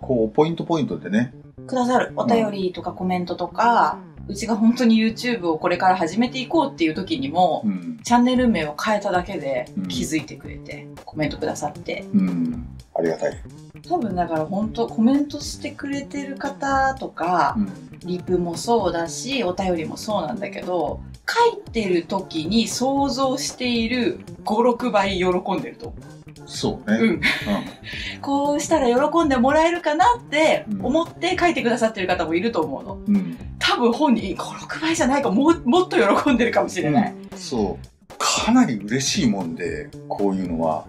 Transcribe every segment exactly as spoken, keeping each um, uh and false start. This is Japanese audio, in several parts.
こう、ポイントポイントでね。 くださる。お便りとかコメントとか、うん、うちが本当に YouTube をこれから始めていこうっていう時にも、うん、チャンネル名を変えただけで気づいてくれて、うん、コメントくださって。 うん。ありがたい。 多分だから本当コメントしてくれてる方とか、うん、リプもそうだし、お便りもそうなんだけど、書いてる時に想像しているご、ろくばい喜んでると思う。 そうね。うん。うん、 こうしたら喜んでもらえるかなって思って書いてくださってる方もいると思うの。うん、多分本人ご、ろくばいじゃないかも、もっと喜んでるかもしれない。 うん、そう。かなり嬉しいもんで、こういうのは。うん、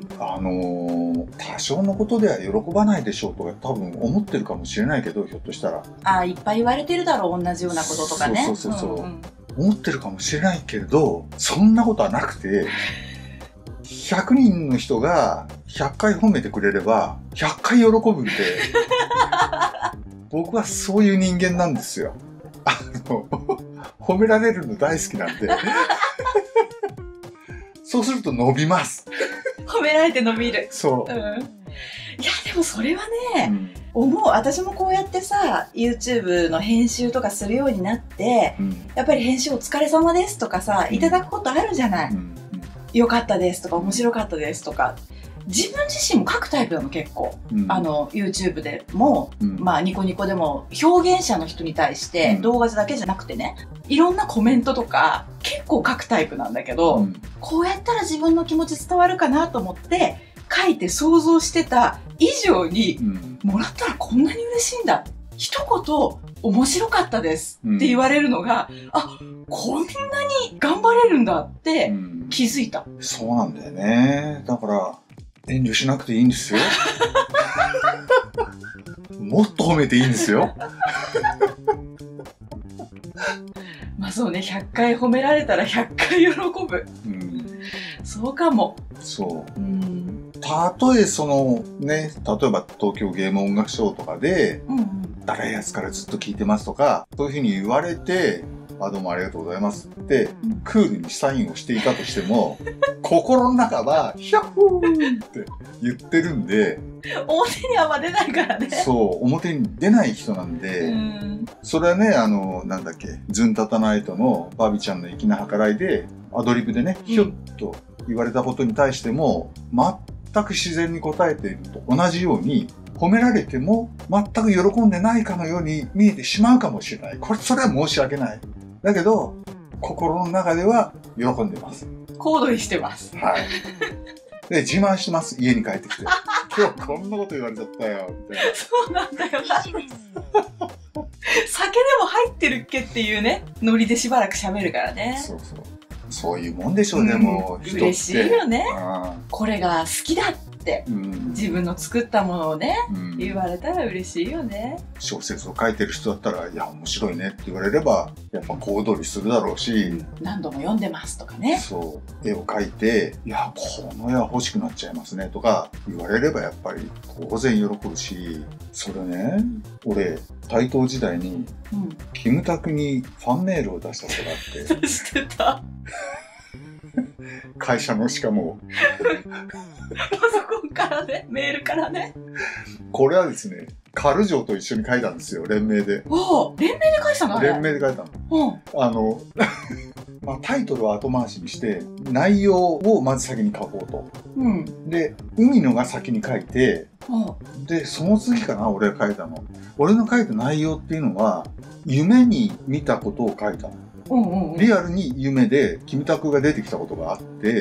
あのー、多少のことでは喜ばないでしょうとか多分思ってるかもしれないけど、ひょっとしたら。 ああ、いっぱい言われてるだろう、同じようなこととかね。 そうそうそうそう。うんうん、思ってるかもしれないけれど、そんなことはなくて、ひゃくにんの人がひゃっかい褒めてくれればひゃっかい喜ぶんで僕はそういう人間なんですよ。あの褒められるの大好きなんでそうすると伸びます褒められて伸びる。 そう、うん、いやでもそれはね、うん、思う。私もこうやってさ YouTube の編集とかするようになって、うん、やっぱり編集お疲れ様ですとかさ、うん、いただくことあるじゃない、うん、良かったですとか面白かったですとか。自分自身も書くタイプなの結構、うん、あの YouTube でも、うん、まあニコニコでも表現者の人に対して、うん、動画だけじゃなくてね、いろんなコメントとか結構書くタイプなんだけど、うん、こうやったら自分の気持ち伝わるかなと思って書いて想像してた以上に、うん、もらったらこんなに嬉しいんだ、一言面白かったですって言われるのが、うん、あ、こんなに頑張れるんだって気づいた、 うん、そうなんだよね。だから遠慮しなくていいんですよもっと褒めていいんですよまあそうね、ひゃっかい褒められたらひゃっかい喜ぶ、うん、そうかも。 そう、うん、たとえそのね、例えば東京ゲーム音楽ショーとかで、うんうん、誰やつからずっと聞いてますとかそういうふうに言われて、あ、どうもありがとうございますってクールにサインをしていたとしても心の中はヒャッホーって言ってるんで、 表にはま出ないからね。 そう、表に出ない人なんで、うん、それはね、あのなんだっけ、ズンタタナイトのバビちゃんの粋な計らいでアドリブでね、ひょっと言われたことに対しても全く自然に答えていると同じように、褒められても全く喜んでないかのように見えてしまうかもしれない。これ、それは申し訳ない。だけど、心の中では喜んでます。 小躍りしてます。 はい。で、自慢してます。家に帰ってきて。今日こんなこと言われちゃったよ、みたいな。 そうなんだよな。酒でも入ってるっけっていうね、ノリでしばらく喋るからね。 そうそう。そういうもんでしょうね、うん、もう。 嬉しいよね。これが好きだって、うん、自分の作ったものをね、うん、言われたら嬉しいよね。 小説を書いてる人だったら、いや、面白いねって言われれば、やっぱ小躍りするだろうし、うん、 何度も読んでますとかね。 そう。絵を描いて、いや、この絵は欲しくなっちゃいますねとか言われれば、やっぱり当然喜ぶし、それね、俺、台東時代に、うん、キムタクにファンメールを出したことがあって。 知ってた。 会社のしかもパソコンからね、メールからね。 これはですね、カルジョーと一緒に書いたんですよ、連名で。 おお、連名で書いてたの？ 連名で書いたの。うん、あのまあ、タイトルは後回しにして内容をまず先に書こうと、うん、で海野が先に書いて、うん、でその次かな、俺が書いたの。俺の書いた内容っていうのは夢に見たことを書いたの。うんうんうん、リアルに夢でキムタクが出てきたことがあって、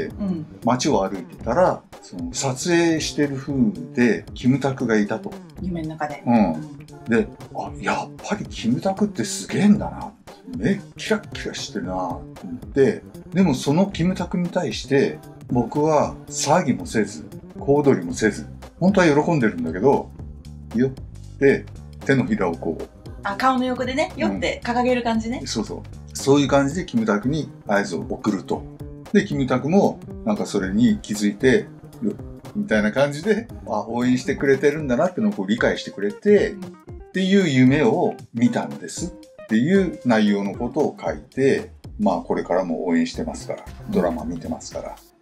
うん、街を歩いてたらその撮影してる風でキムタクがいたと、 夢の中で、 うん、で、あ、やっぱりキムタクってすげえんだな、目キラッキラしてるなと思って、でもそのキムタクに対して僕は騒ぎもせず小躍りもせず、本当は喜んでるんだけど、よって手のひらをこう、 あ、顔の横でね、よって掲げる感じね、 うん、そうそう、そういう感じでキムタクに合図を送ると。で、キムタクもなんかそれに気づいて、みたいな感じで、あ、応援してくれてるんだなってのをこう理解してくれて、っていう夢を見たんですっていう内容のことを書いて、まあこれからも応援してますから、ドラマ見てますからっ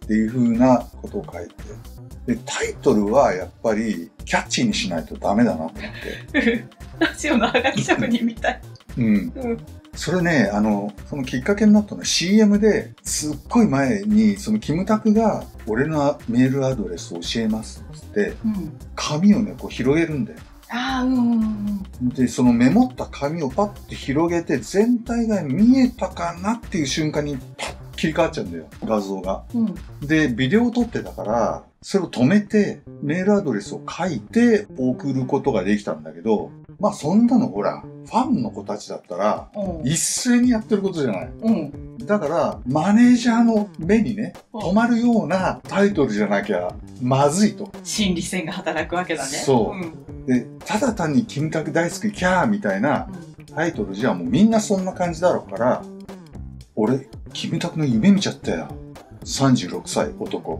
っていう風なことを書いて、でタイトルはやっぱりキャッチーにしないとダメだなと思って。 ラジオのハガキ職人みたい。 うん。うん、それね、あの、そのきっかけになったのは シーエム ですっごい前に、そのキムタクが俺のメールアドレスを教えますって言って、うん、紙をね、こう広げるんだよ。 ああ、うんうんうん。 で、そのメモった紙をパッて広げて、全体が見えたかなっていう瞬間にパッ切り替わっちゃうんだよ、画像が。うん、で、ビデオを撮ってたから、それを止めて、メールアドレスを書いて送ることができたんだけど、まあそんなのほら、ファンの子たちだったら、一斉にやってることじゃない。うん、だから、マネージャーの目にね、止まるようなタイトルじゃなきゃまずいと。 心理戦が働くわけだね。 そう。うん、で、ただ単にキムタク大好きキャーみたいなタイトルじゃもうみんなそんな感じだろうから、俺、キムタクの夢見ちゃったよ。さんじゅうろくさい男。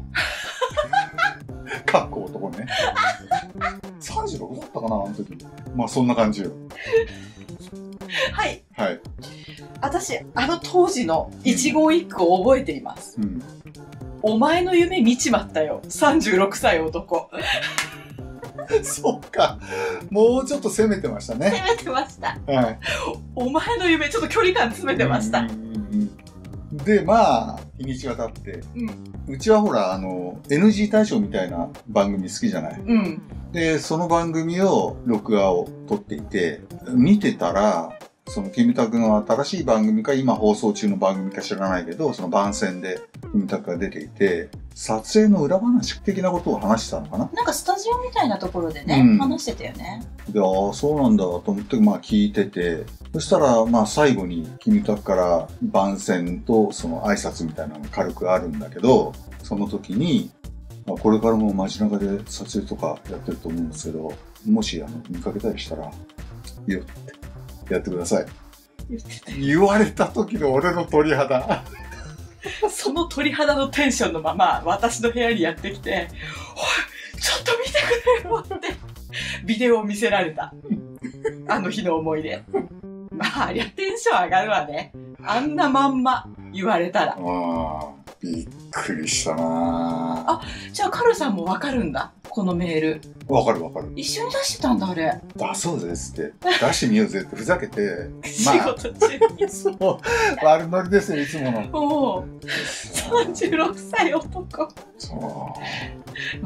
かっこ男ね。さんじゅうろくだったかな、あの時。まあそんな感じよ。 はい。 はい。 私、あの当時の一言一句を覚えています。うん、お前の夢見ちまったよ。さんじゅうろくさい男。 そっか。もうちょっと攻めてましたね。 攻めてました。 はい。 お前の夢、ちょっと距離感詰めてました。うんうんうん、で、まあ、日にちが経って、うん、うちはほら、あの、エヌジー 大賞みたいな番組好きじゃない、うん、で、その番組を、録画を撮っていて、見てたら、そのキムタクの新しい番組か、今放送中の番組か知らないけど、その番宣でキムタクが出ていて、撮影の裏話的なことを話してたのかな。 なんかスタジオみたいなところでね、うん、話してたよね。 で、ああ、そうなんだと思って、まあ聞いてて、そしたら、まあ最後にキムタクから番宣とその挨拶みたいなのが軽くあるんだけど、その時に、まあ、これからも街中で撮影とかやってると思うんですけど、もしあの見かけたりしたら、いいよってやってください。言ってた。言われた時の俺の鳥肌。 その鳥肌のテンションのまま私の部屋にやってきて、おい、ちょっと見てくれよってビデオを見せられた。あの日の思い出。まあ、ありゃテンション上がるわね。あんなまんま言われたら。 ああ、びっくりしたなあ。じゃあカルさんもわかるんだ。このメール。 わかるわかる。 一緒に出してたんだ、あれ。 出そうぜっつって。出してみようぜってふざけて。 まあ、仕事中に。 そう。悪ノリですよ、いつもの。 おお。さんじゅうろくさい男。 そう。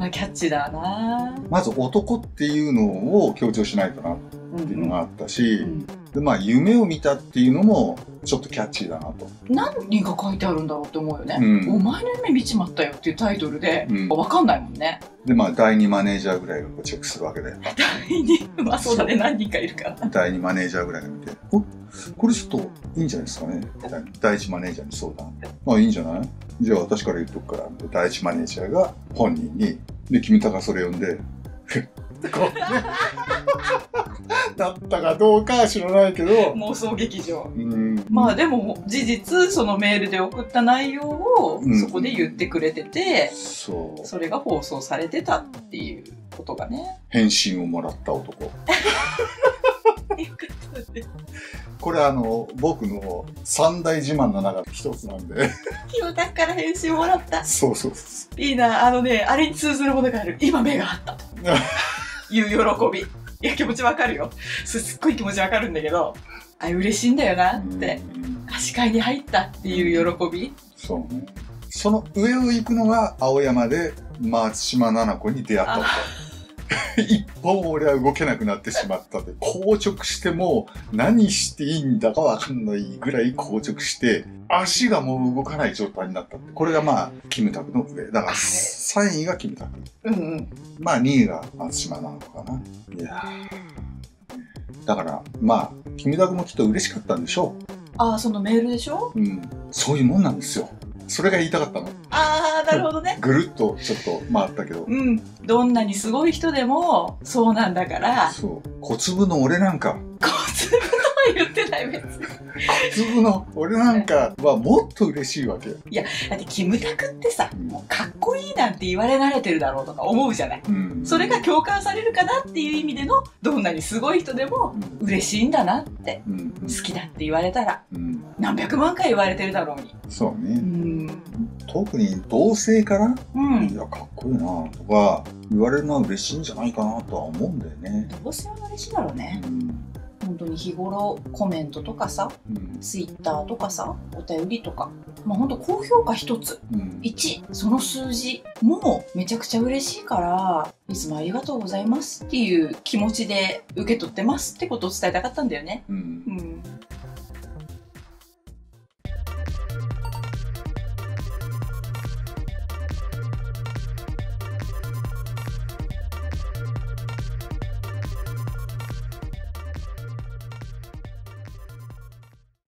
まあ、キャッチーだな。 まず男っていうのを強調しないとなっていうのがあったし、うんうん、でまあ、夢を見たっていうのもちょっとキャッチーだなと。 何が書いてあるんだろうって思うよね。うん、お前の夢見ちまったよっていうタイトルで、うん、分かんないもんね。 で、まあ、だいにマネージャーぐらいがこうチェックするわけで。だいにまあそうだね、何人かいるから。 だいにマネージャーぐらいが見て、おこれちょっといいんじゃないですかね。だいいちマネージャーに相談。まあいいんじゃないじゃあ私から言っとくから。だいいちマネージャーが本人に、で、キムタクがそれ読んで、ふっってこうね。だったかどうかは知らないけど。 妄想劇場。うん、まあでも事実、そのメールで送った内容をそこで言ってくれてて、うん、そう。それが放送されてたっていうことがね。 返信をもらった男。よかったね。これあの、僕の三大自慢の中の一つなんで。 キムタクから返信もらった。 そうそうそう。 いいな、あのね、あれに通ずるものがある。今目があったと。いう喜び。いや、気持ちわかるよ。すっごい気持ちわかるんだけど、あ、嬉しいんだよなって。視界に入ったっていう喜び。 そうね。その上を行くのが青山で松島菜々子に出会ったと。一本俺は動けなくなってしまったで、硬直してもう何していいんだかわかんないぐらい硬直して、足がもう動かない状態になったって。これがまあ、キムタクの上。だからさんいがキムタク。うんうん。まあにいが松島菜々子かな。いやー。だから、まあ、キムタクもきっと嬉しかったんでしょう。 ああ、そのメールでしょ？ うん。そういうもんなんですよ。それが言いたかったの。 ああ、なるほどね。 ぐるっとちょっと回ったけど。 うん。どんなにすごい人でも、そうなんだから。 そう。小粒の俺なんか。 小粒の言ってない別に。 普通の俺なんかはもっと嬉しいわけよ。 いやだってキムタクってさ、もうかっこいいなんて言われ慣れてるだろうとか思うじゃない、うん、それが共感されるかなっていう意味での、どんなにすごい人でも嬉しいんだなって、うん、好きだって言われたら、うん、何百万回言われてるだろうに。 そうね、うん、特に同性から、うん、いやかっこいいなとか言われるのは嬉しいんじゃないかなとは思うんだよね。 同性は嬉しいだろうね、うん、本当に日頃コメントとかさ、うん、ツイッターとかさ、お便りとか、まあ本当高評価一つ、うん、いち、その数字もめちゃくちゃ嬉しいから、いつもありがとうございますっていう気持ちで受け取ってますってことを伝えたかったんだよね。うん